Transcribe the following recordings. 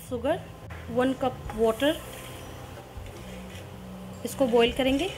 Sugar, 1 cup water, इसको boil करेंगे।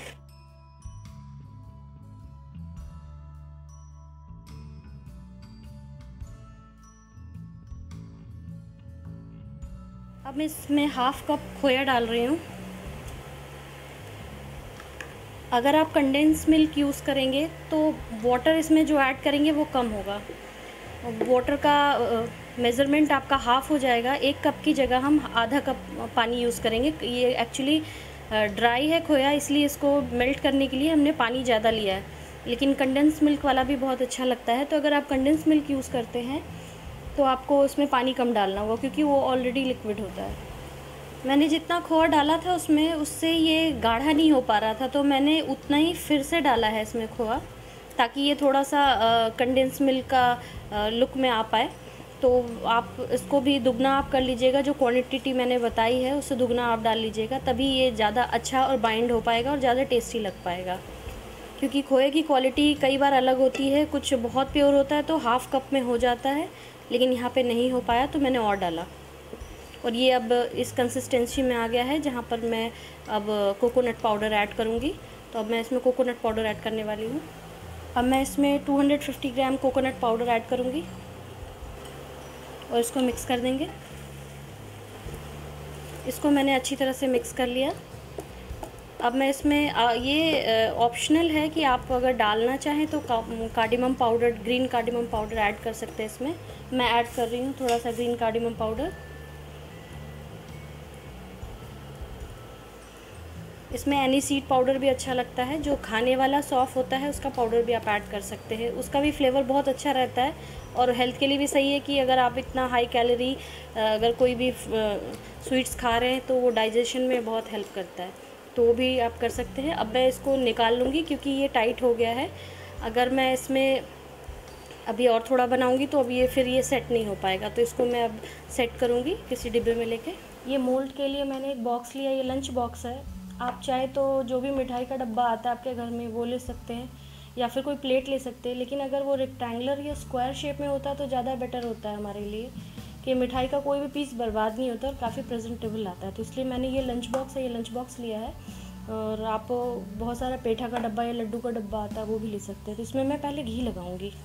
अब मैं इसमें हाफ कप खोया डाल रही हूँ। अगर आप कंडेंस मिल्क यूज़ करेंगे तो वाटर इसमें जो ऐड करेंगे वो कम होगा। वाटर का मेज़रमेंट आपका हाफ़ हो जाएगा। 1 कप की जगह हम आधा कप पानी यूज़ करेंगे। ये एक्चुअली ड्राई है खोया, इसलिए इसको मेल्ट करने के लिए हमने पानी ज़्यादा लिया है, लेकिन कंडेंस मिल्क वाला भी बहुत अच्छा लगता है। तो अगर आप कंडेंस मिल्क यूज़ करते हैं तो आपको उसमें पानी कम डालना होगा, क्योंकि वो ऑलरेडी लिक्विड होता है। मैंने जितना खोआ डाला था उसमें, उससे ये गाढ़ा नहीं हो पा रहा था, तो मैंने उतना ही फिर से डाला है इसमें खोआ, ताकि ये थोड़ा सा कंडेंस मिल्क का लुक में आ पाए। तो आप इसको भी दुगना आप कर लीजिएगा, जो क्वांटिटी मैंने बताई है उससे दुगना आप डाल लीजिएगा, तभी ये ज़्यादा अच्छा और बाइंड हो पाएगा और ज़्यादा टेस्टी लग पाएगा। क्योंकि खोए की क्वालिटी कई बार अलग होती है, कुछ बहुत प्योर होता है तो हाफ़ कप में हो जाता है, लेकिन यहाँ पे नहीं हो पाया तो मैंने और डाला। और ये अब इस कंसिस्टेंसी में आ गया है जहाँ पर मैं अब कोकोनट पाउडर ऐड करूँगी। तो अब मैं इसमें कोकोनट पाउडर ऐड करने वाली हूँ। अब मैं इसमें 250 ग्राम कोकोनट पाउडर ऐड करूँगी और इसको मिक्स कर देंगे। इसको मैंने अच्छी तरह से मिक्स कर लिया। अब मैं इसमें ये ऑप्शनल है कि आप अगर डालना चाहें तो cardamom powder, green cardamom powder add कर सकते हैं। इसमें मैं ऐड कर रही हूँ थोड़ा सा ग्रीन कार्डिमम पाउडर। इसमें एनी सीड पाउडर भी अच्छा लगता है, जो खाने वाला सौंफ होता है उसका पाउडर भी आप ऐड कर सकते हैं, उसका भी फ्लेवर बहुत अच्छा रहता है और हेल्थ के लिए भी सही है। कि अगर आप इतना हाई कैलोरी अगर कोई भी स्वीट्स खा रहे हैं तो वो डाइजेशन में बहुत हेल्प करता है, तो वो भी आप कर सकते हैं। अब मैं इसको निकाल लूँगी क्योंकि ये टाइट हो गया है। अगर मैं इसमें अभी और थोड़ा बनाऊँगी तो अब ये फिर ये सेट नहीं हो पाएगा, तो इसको मैं अब सेट करूँगी किसी डिब्बे में लेके। ये मोल्ड के लिए मैंने एक बॉक्स लिया, ये लंच बॉक्स है। आप चाहे तो जो भी मिठाई का डब्बा आता है आपके घर में वो ले सकते हैं, या फिर कोई प्लेट ले सकते हैं, लेकिन अगर वो रेक्टेंगुलर या स्क्वायर शेप में होता है तो ज़्यादा बेटर होता है हमारे लिए, कि मिठाई का कोई भी पीस बर्बाद नहीं होता और काफ़ी प्रेजेंटेबल आता है। तो इसलिए मैंने ये लंच बॉक्स है, ये लंच बॉक्स लिया है। और आप बहुत सारा पेठा का डब्बा या लड्डू का डब्बा आता है वो भी ले सकते हैं। तो इसमें मैं पहले घी लगाऊंगी।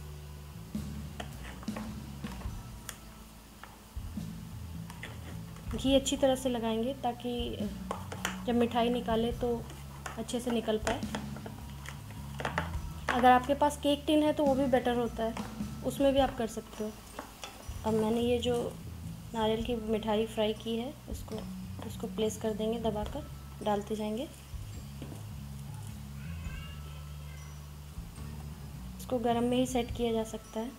घी अच्छी तरह से लगाएंगे ताकि जब मिठाई निकाले तो अच्छे से निकल पाए। अगर आपके पास केक टिन है तो वो भी बेटर होता है, उसमें भी आप कर सकते हो। अब मैंने ये जो नारियल की मिठाई फ्राई की है इसको प्लेस कर देंगे, दबाकर डालते जाएंगे। इसको गरम में ही सेट किया जा सकता है।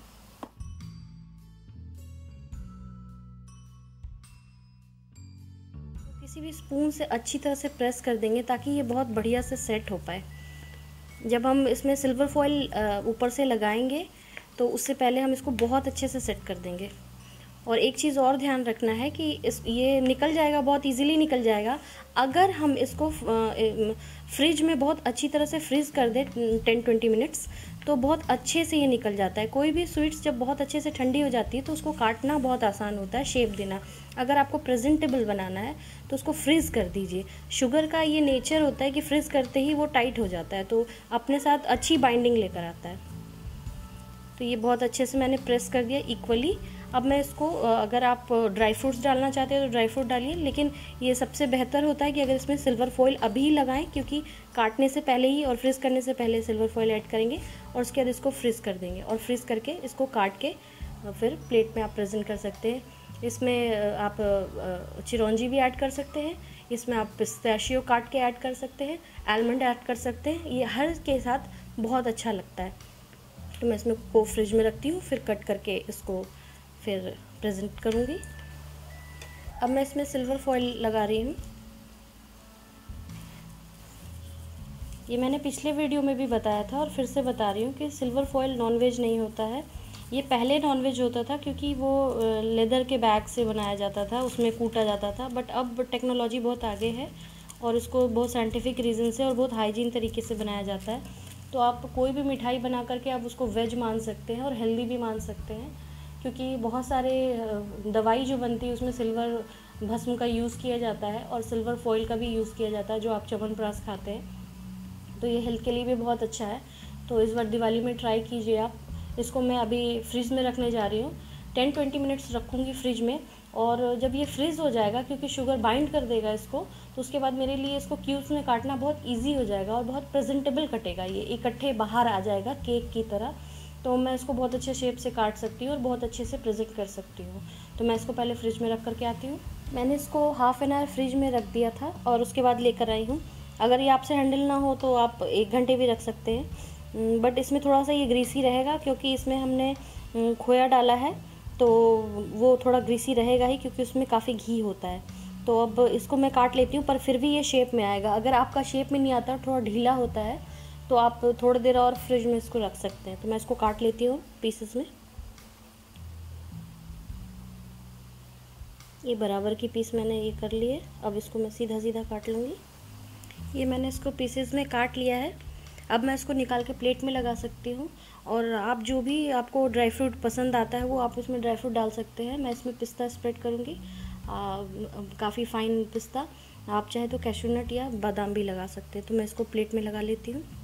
किसी भी स्पून से अच्छी तरह से प्रेस कर देंगे ताकि ये बहुत बढ़िया से सेट हो पाए। जब हम इसमें सिल्वर फॉइल ऊपर से लगाएंगे तो उससे पहले हम इसको बहुत अच्छे से सेट कर देंगे। और एक चीज़ और ध्यान रखना है कि ये निकल जाएगा, बहुत इजीली निकल जाएगा अगर हम इसको फ्रिज में बहुत अच्छी तरह से फ्रीज़ कर दें 10-20 मिनट्स, तो बहुत अच्छे से ये निकल जाता है। कोई भी स्वीट्स जब बहुत अच्छे से ठंडी हो जाती है तो उसको काटना बहुत आसान होता है, शेप देना। अगर आपको प्रेजेंटेबल बनाना है तो उसको फ्रीज़ कर दीजिए। शुगर का ये नेचर होता है कि फ्रीज़ करते ही वो टाइट हो जाता है, तो अपने साथ अच्छी बाइंडिंग लेकर आता है। तो ये बहुत अच्छे से मैंने प्रेस कर दिया इक्वली। अब मैं इसको अगर आप ड्राई फ्रूट्स डालना चाहते हैं तो ड्राई फ्रूट डालिए, लेकिन ये सबसे बेहतर होता है कि अगर इसमें सिल्वर फॉइल अभी लगाएं, क्योंकि काटने से पहले ही और फ्रीज़ करने से पहले सिल्वर फॉइल ऐड करेंगे और उसके बाद इसको फ्रीज़ कर देंगे। और फ्रीज़ करके इसको काट के फिर प्लेट में आप प्रेजेंट कर सकते हैं। इसमें आप चिरौंजी भी ऐड कर सकते हैं, इसमें आप पिस्ताशियो काट के ऐड कर सकते हैं, आलमंड ऐड कर सकते हैं। ये हर के साथ बहुत अच्छा लगता है। तो मैं इसमें को फ्रिज में रखती हूँ, फिर कट करके इसको फिर प्रेजेंट करूँगी। अब मैं इसमें सिल्वर फॉइल लगा रही हूँ। ये मैंने पिछले वीडियो में भी बताया था और फिर से बता रही हूँ कि सिल्वर फॉइल नॉनवेज नहीं होता है। ये पहले नॉनवेज होता था क्योंकि वो लेदर के बैग से बनाया जाता था, उसमें कूटा जाता था। बट अब टेक्नोलॉजी बहुत आगे है और इसको बहुत साइंटिफिक रीज़न से और बहुत हाइजीन तरीके से बनाया जाता है। तो आप कोई भी मिठाई बना करके आप उसको वेज मान सकते हैं और हेल्दी भी मान सकते हैं, क्योंकि बहुत सारे दवाई जो बनती है उसमें सिल्वर भस्म का यूज़ किया जाता है और सिल्वर फॉइल का भी यूज़ किया जाता है, जो आप च्यवनप्राश खाते हैं। तो ये हेल्थ के लिए भी बहुत अच्छा है। तो इस बार दिवाली में ट्राई कीजिए आप। इसको मैं अभी फ्रिज में रखने जा रही हूँ, 10-20 मिनट्स रखूँगी फ्रिज में। और जब ये फ्रीज़ हो जाएगा, क्योंकि शुगर बाइंड कर देगा इसको, तो उसके बाद मेरे लिए इसको क्यूब्स में काटना बहुत इजी हो जाएगा और बहुत प्रेजेंटेबल कटेगा, ये इकट्ठे बाहर आ जाएगा केक की तरह। तो मैं इसको बहुत अच्छे शेप से काट सकती हूँ और बहुत अच्छे से प्रेजेंट कर सकती हूँ। तो मैं इसको पहले फ्रिज में रख करके आती हूँ। मैंने इसको हाफ़ एन आवर फ्रिज में रख दिया था और उसके बाद लेकर आई हूँ। अगर ये आपसे हैंडल ना हो तो आप 1 घंटे भी रख सकते हैं, बट इसमें थोड़ा सा ये ग्रीसी रहेगा क्योंकि इसमें हमने खोया डाला है, तो वो थोड़ा ग्रीसी रहेगा ही क्योंकि उसमें काफ़ी घी होता है। तो अब इसको मैं काट लेती हूँ, पर फिर भी ये शेप में आएगा। अगर आपका शेप में नहीं आता, थोड़ा ढीला होता है, तो आप थोड़ी देर और फ्रिज में इसको रख सकते हैं। तो मैं इसको काट लेती हूँ पीसेस में। ये बराबर की पीस मैंने ये कर लिए। अब इसको मैं सीधा सीधा काट लूँगी। ये मैंने इसको पीसेस में काट लिया है। अब मैं इसको निकाल के प्लेट में लगा सकती हूँ। और आप जो भी आपको ड्राई फ्रूट पसंद आता है वो आप इसमें ड्राई फ्रूट डाल सकते हैं। मैं इसमें पिस्ता स्प्रेड करूँगी, काफ़ी फाइन पिस्ता। आप चाहे तो कैशू नट या बादाम भी लगा सकते हैं। तो मैं इसको प्लेट में लगा लेती हूँ।